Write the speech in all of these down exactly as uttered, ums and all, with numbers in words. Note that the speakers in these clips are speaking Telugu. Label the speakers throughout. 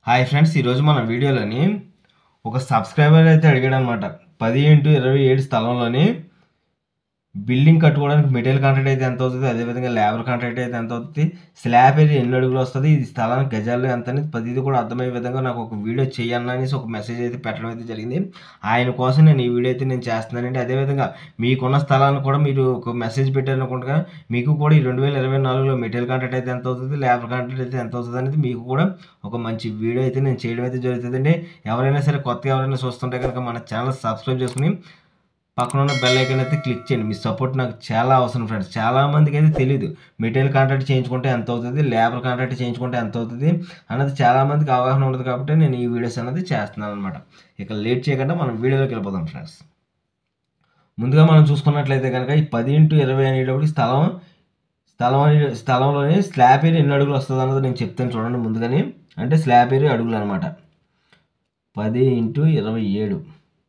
Speaker 1: హాయ్ ఫ్రెండ్స్, ఈరోజు మన వీడియోలోని ఒక సబ్స్క్రైబర్ అయితే అడిగాడు అనమాట. పది ఇంటూ ఇరవై ఏడు స్థలంలోని బిల్డింగ్ కట్టుకోవడానికి మెటీరియల్ కాంట్రాక్ట్ అయితే ఎంత అవుతుంది, అదేవిధంగా లేబర్ కాంట్రాక్ట్ అయితే ఎంత అవుతుంది, స్లాబ్ ఏరియా ఎన్ని అడుగులు వస్తుంది, ఇది స్థలానికి గజాల్లో ఎంత అనేది ప్రతిదీ కూడా అర్థమయ్యే విధంగా నాకు ఒక వీడియో చేయాలని అనేసి ఒక మెసేజ్ అయితే పెట్టడం అయితే జరిగింది. ఆయన కోసం నేను ఈ వీడియో అయితే నేను చేస్తున్నానండి. అదేవిధంగా మీకున్న స్థలాన్ని కూడా మీరు ఒక మెసేజ్ పెట్టారనుకుంటా, మీకు కూడా ఈ రెండు వేల ఇరవై నాలుగులో మెటీరియల్ కాంట్రాక్ట్ అయితే ఎంత అవుతుంది, లేబర్ కాంట్రాక్ట్ అయితే ఎంత అవుతుంది అనేది మీకు కూడా ఒక మంచి వీడియో అయితే నేను చేయడం అయితే జరుగుతుందండి. ఎవరైనా సరే కొత్తగా ఎవరైనా చూస్తుంటే కనుక మన ఛానల్ సబ్స్క్రైబ్ చేసుకుని పక్కన ఉన్న బెల్ ఐకాన్ అయితే క్లిక్ చేయండి. మీ సపోర్ట్ నాకు చాలా అవసరం ఫ్రెండ్స్. చాలామందికి అయితే తెలియదు మెటీరియల్ కాంట్రాక్ట్ చేయించుకుంటే ఎంత అవుతుంది, లేబర్ కాంట్రాక్ట్ చేయించుకుంటే ఎంత అవుతుంది అన్నది చాలామందికి అవగాహన ఉండదు. కాబట్టి నేను ఈ వీడియోస్ అనేది చేస్తున్నాను అనమాట. ఇక లేట్ చేయకుండా మనం వీడియోలోకి వెళ్ళిపోదాం ఫ్రెండ్స్. ముందుగా మనం చూసుకున్నట్లయితే కనుక ఈ పది ఇంటూ ఇరవై అనేటప్పుడు స్థలం స్థలం అనే స్థలంలోని స్లాబ్ ఏరియా ఎన్ని అడుగులు వస్తుంది అన్నది నేను చెప్తాను చూడండి. ముందుగానే అంటే స్లాబ్ ఏరియా అడుగులు అనమాట. పది ఇంటూ ఇరవై ఏడు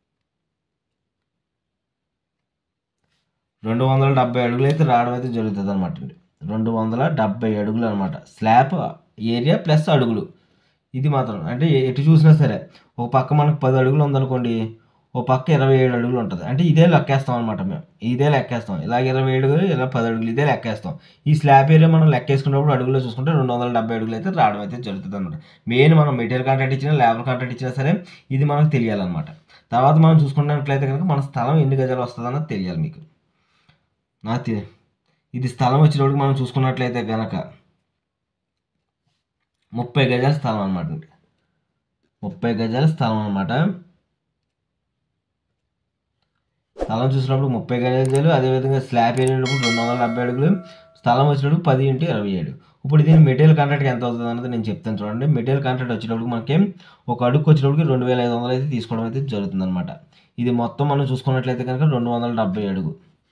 Speaker 1: రెండు వందల డెబ్బై అడుగులు అయితే రావడం అయితే జరుగుతుంది అనమాట అండి. రెండు వందల డెబ్బై అడుగులు అనమాట స్లాబ్ ఏరియా ప్లస్ అడుగులు. ఇది మాత్రం అంటే ఎటు చూసినా సరే ఒక పక్క మనకు పది అడుగులు ఉందనుకోండి, ఓ పక్క ఇరవై ఏడు అడుగులు ఉంటుంది. అంటే ఇదే లెక్కేస్తాం అనమాట. మేము ఇదే లెక్కేస్తాం. ఇలాగ ఇరవై ఏడుగులు ఇలా పది అడుగులు ఇదే లెక్కేస్తాం. ఈ స్లాబ్ ఏరియా మనం లెక్కేసుకున్నప్పుడు అడుగులో చూసుకుంటే రెండు వందల డెబ్బై అడుగులు అయితే రావడం అయితే జరుగుతుంది అనమాట. మెయిన్ మనం మెటీరియల్ కాంట్రాక్ట్ ఇచ్చినా లేబర్ కాంట్రాక్ట్ ఇచ్చినా సరే ఇది మనకు తెలియాలన్నమాట. తర్వాత మనం చూసుకున్నట్లయితే కనుక మన స్థలం ఎన్ని గజాలు వస్తుంది అన్నది తెలియాలి మీకు. నాకు ఇది స్థలం వచ్చినప్పుడు మనం చూసుకున్నట్లయితే కనుక ముప్పై గజాల స్థలం అనమాట అండి. ముప్పై గజాల స్థలం అనమాట. స్థలం చూసినప్పుడు ముప్పై గజాలు, అదేవిధంగా స్లాబ్ ఏరినప్పుడు రెండు వందల డెబ్బై అడుగులు, స్థలం వచ్చినప్పుడు పది ఇంటూ ఇరవై ఏడు. ఇప్పుడు దీని మెటీరియల్ కాంట్రాక్ట్ ఎంత అవుతుంది అన్నది నేను చెప్తాను చూడండి. మెటీరియల్ కాంట్రాక్ట్ వచ్చినప్పుడు మనకి ఒక అడుగుకి వచ్చినప్పుడు రెండు వేల ఐదు వందలు అయితే తీసుకోవడం అయితే జరుగుతుంది అనమాట. ఇది మొత్తం మనం చూసుకున్నట్లయితే కనుక రెండు వందల డెబ్బై అడుగు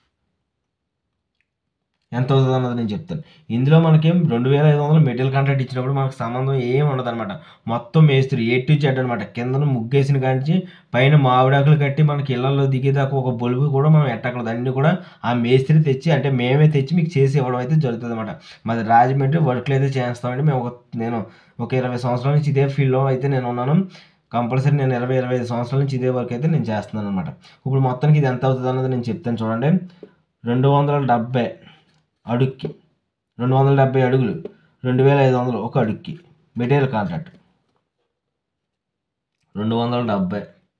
Speaker 1: ఎంత అవుతుంది అన్నది నేను చెప్తాను. ఇందులో మనకి రెండు వేల ఐదు వందలు మెటీరియల్ కాంట్రాక్ట్ ఇచ్చినప్పుడు మనకు సంబంధం ఏమి ఉండదు అనమాట. మొత్తం మేస్త్రి ఏ టు జెడ్ అనమాట. కింద ముగ్గేసిన కాంచి పైన మామిడాకులు కట్టి మనకి ఇళ్లలో దిగేదాకా ఒక బొలుగు కూడా మనం ఎట్టకూడదు. అన్నీ కూడా ఆ మేస్త్రి తెచ్చి అంటే మేమే తెచ్చి మీకు చేసి ఇవ్వడం అయితే జరుగుతుంది అనమాట. మాది రాజమండ్రి వర్క్లు అయితే చేస్తామండి. మేము ఒక నేను ఒక ఇరవై సంవత్సరాల నుంచి ఇదే ఫీల్డ్లో అయితే నేను ఉన్నాను. కంపల్సరీ నేను ఇరవై ఇరవై ఐదు సంవత్సరాల నుంచి ఇదే వర్క్ అయితే నేను చేస్తున్నాను అనమాట. ఇప్పుడు మొత్తానికి ఇది ఎంత అవుతుంది అన్నది నేను చెప్తాను చూడండి. రెండు వందల డెబ్బై అడుక్కి రెండు వందల డెబ్బై అడుగులు రెండు వేల ఐదు వందలు ఒక అడుక్కి మెటీరియల్ కాంట్రాక్ట్. రెండు వందల డెబ్బై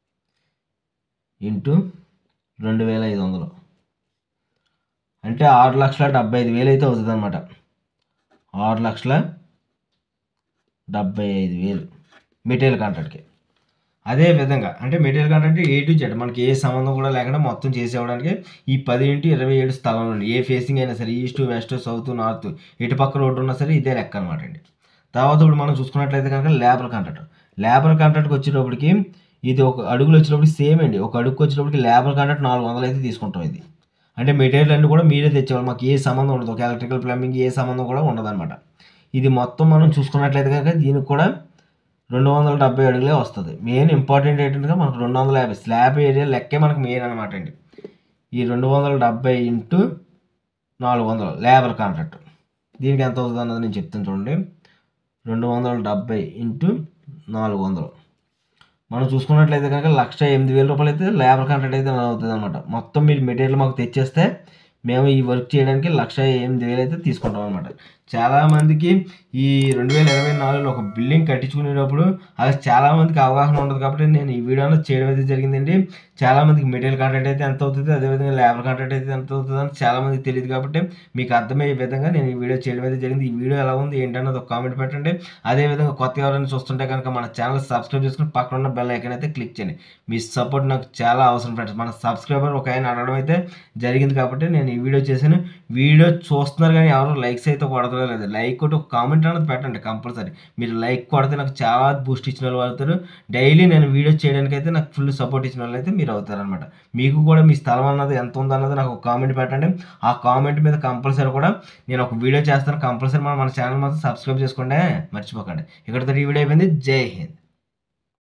Speaker 1: ఇంటూ రెండు వేల ఐదు వందలు అంటే ఆరు లక్షల డెబ్బై ఐదు వేలు అయితే అవుతుంది అనమాట. ఆరు లక్షల డెబ్బై ఐదు వేలు మెటీరియల్ కాంట్రాక్ట్కి. అదే విధంగా అంటే material contract A to Z మనకి ఏ సంబంధం కూడా లేకుండా మొత్తం చేసేవడానికి ఈ పది ఇంటూ ఇరవై ఏడు స్థలంలో ఏ ఫేసింగ్ అయినా సరే ఈస్ట్ వెస్ట్ సౌత్ నార్త్ ఎటు పక్క రోడ్డు ఉన్నా సరే ఇదే లెక్క అనమాట అండి. తర్వాత ఇప్పుడు మనం చూసుకున్నట్లయితే కనుక లేబర్ కాంట్రాక్ట్. లేబర్ కాంట్రాక్ట్కి వచ్చేటప్పటికి ఇది ఒక అడుగులు వచ్చినప్పుడు సేమ్ అండి. ఒక అడుగుకి వచ్చేటప్పటికి లేబర్ కాంట్రాక్ట్ నాలుగు వందలు అయితే తీసుకుంటాం. ఇది అంటే మెటీరియల్ అన్నీ కూడా మీరే తెచ్చేవాళ్ళు. మాకు ఏ సంబంధం ఉండదు. ఒక ఎలక్ట్రికల్ ప్లంబింగ్ ఏ సంబంధం కూడా ఉండదు అనమాట. ఇది మొత్తం మనం చూసుకున్నట్లయితే కనుక దీనికి కూడా రెండు వందల డెబ్బై అడుగులే వస్తుంది. మెయిన్ ఇంపార్టెంట్ ఏంటంటే మనకు రెండు వందల యాభై స్లాబ్ ఏరియా లెక్కే మనకు మెయిన్ అనమాట అండి. ఈ రెండు వందల డెబ్బై ఇంటూ నాలుగు వందలు లేబర్ కాంట్రాక్ట్ దీనికి ఎంత అవుతుంది అన్నది నేను చెప్తాను చూడండి. రెండు వందల డెబ్బై ఇంటూ నాలుగు వందలు మనం చూసుకున్నట్లయితే కనుక లక్ష ఎనిమిది వేల రూపాయలు అయితే లేబర్ కాంట్రాక్ట్ అయితే అవుతుంది అనమాట. మొత్తం మీరు మెటీరియల్ మాకు తెచ్చేస్తే మేము ఈ వర్క్ చేయడానికి లక్ష ఎనిమిది వేలు అయితే తీసుకుంటాం అనమాట. చాలామందికి ఈ రెండు వేల ఇరవై నాలుగులో ఒక బిల్డింగ్ కట్టించుకునేటప్పుడు అది చాలామందికి అవగాహన ఉండదు. కాబట్టి నేను ఈ వీడియోలో చేయడం అయితే జరిగిందండి. చాలామందికి మెటీరియల్ కాంట్రాక్ట్ అయితే ఎంత అవుతుంది, అదేవిధంగా లేబర్ కాంట్రాక్ట్ అయితే ఎంత అవుతుంది అని చాలామందికి తెలియదు. కాబట్టి మీకు అర్థమయ్యే విధంగా నేను ఈ వీడియో చేయడం అయితే జరిగింది. ఈ వీడియో ఎలా ఉంది ఏంటన్నది ఒక కామెంట్ పెట్టండి. అదేవిధంగా కొత్త ఎవరైనా చూస్తుంటే కనుక మన ఛానల్ సబ్స్క్రైబ్ చేసుకుని పక్కన ఉన్న బెల్ ఐకాన్ అయితే క్లిక్ చేయండి. మీ సపోర్ట్ నాకు చాలా అవసరం ఫ్రెండ్స్. మన సబ్స్క్రైబర్ ఒక ఆయన అడగడం అయితే జరిగింది కాబట్టి నేను ఈ వీడియో చేశాను. వీడియో చూస్తున్నారు కానీ ఎవరు లైక్స్ అయితే కొడతారో లేదు. లైక్ కొట్టి ఒక కామెంట్ అనేది పెట్టండి కంపల్సరీ. మీరు లైక్ కొడితే నాకు చాలా బూస్ట్ ఇచ్చిన వాళ్ళు అవుతారు. డైలీ నేను వీడియో చేయడానికి అయితే నాకు ఫుల్ సపోర్ట్ ఇచ్చిన వాళ్ళు అయితే మీరు అవుతారనమాట. మీకు కూడా మీ స్థలం అన్నది ఎంత ఉందన్నది నాకు ఒక కామెంట్ పెట్టండి. ఆ కామెంట్ మీద కంపల్సరీ కూడా నేను ఒక వీడియో చేస్తాను. కంపల్సరీ మన మన ఛానల్ మాత్రం సబ్స్క్రైబ్ చేసుకోండి, మర్చిపోకండి. ఇక్కడితో ఈ వీడియో అయిపోయింది. జై హింద్.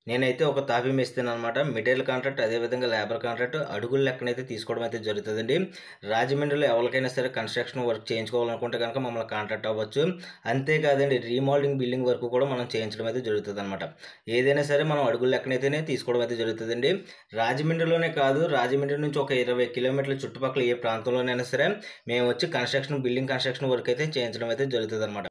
Speaker 1: నేనైతే ఒక తాపీ మేస్త్రిని అనమాట. మెటీరియల్ కాంట్రాక్ట్ అదేవిధంగా లేబర్ కాంట్రాక్ట్ అడుగుల లెక్కనైతే తీసుకోవడం అయితే జరుగుతుందండి. రాజమండ్రిలో ఎవరికైనా సరే కన్స్ట్రక్షన్ వర్క్ చేయించుకోవాలనుకుంటే కనుక మమ్మల్ని కాంటాక్ట్ అవ్వచ్చు. అంతేకాదండి రీమోడలింగ్ బిల్డింగ్ వర్క్ కూడా మనం చేయించడం అయితే జరుగుతుంది అనమాట. ఏదైనా సరే మనం అడుగుల లెక్కనైతేనే తీసుకోవడం అయితే జరుగుతుందండి. రాజమండ్రిలోనే కాదు, రాజమండ్రి నుంచి ఒక ఇరవై కిలోమీటర్ల చుట్టుపక్కల ఏ ప్రాంతంలోనైనా సరే మేము వచ్చి కన్స్ట్రక్షన్ బిల్డింగ్ కన్స్ట్రక్షన్ వర్క్ అయితే చేయించడం అయితే జరుగుతుంది అనమాట.